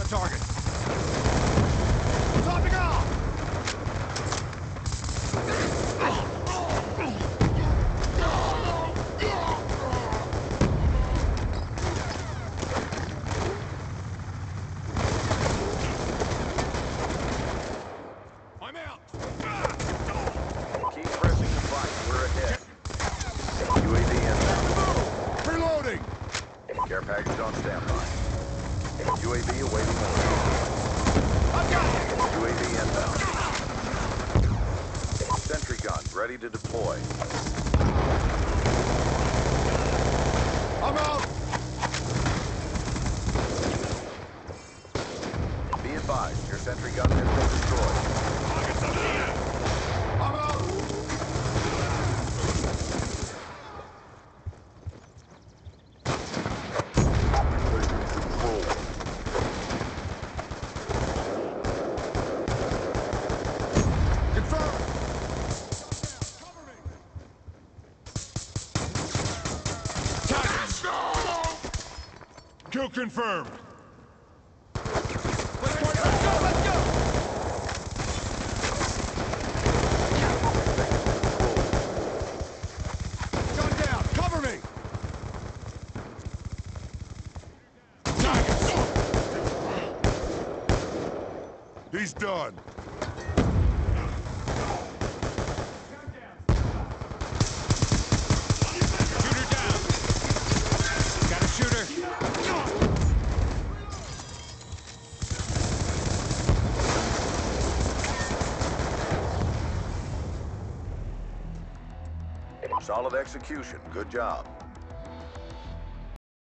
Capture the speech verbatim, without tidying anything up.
target. Topping off! I'm out! Keep pressing the fight. We're ahead. U A V inbound. Reloading! Care package on standby. U A V awaiting orders. I've got it! U A V inbound. Sentry gun ready to deploy. I'm out! Be advised, your sentry gun has been destroyed. I'm out! Control. Confirm! Kill confirmed! Let's go, let's go! Gun down, cover me! He's done. Shooter down. Got a shooter. Solid execution. Good job.